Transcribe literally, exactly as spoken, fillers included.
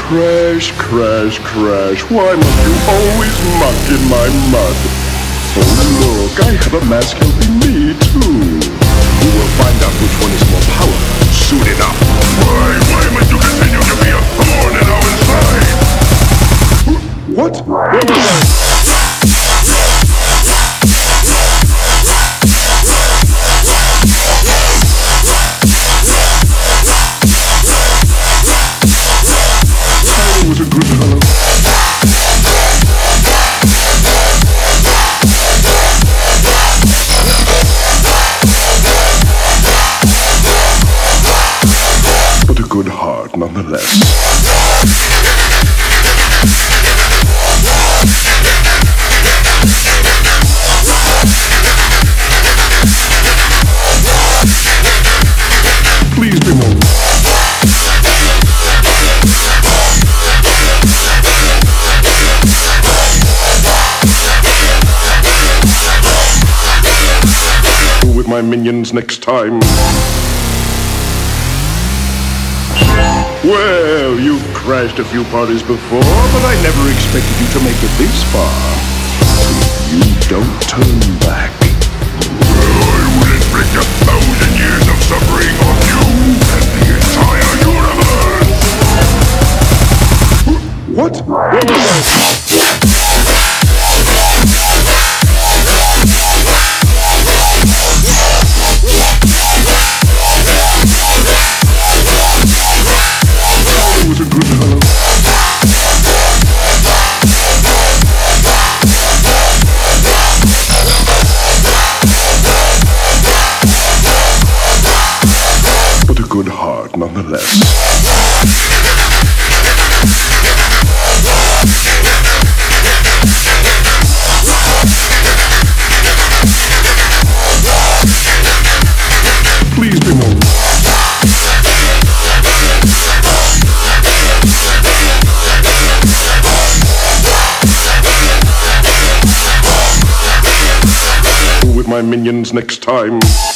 Crash, crash, crash. Why must you always muck in my mud? Oh look, I have a mask helping me too. We will find out which one is more powerful soon enough. Why, why must you continue to be a thorn in our side? What? Where was I? Was a good fellow. But a good heart nonetheless. Please be known. With my minions next time. Well, you've crashed a few parties before, but I never expected you to make it this far. You don't turn back. I will inflict a thousand years of suffering on you and the entire universe! What? Where was I? Was a good fellow. But a good heart nonetheless. Please be known. With my minions next time.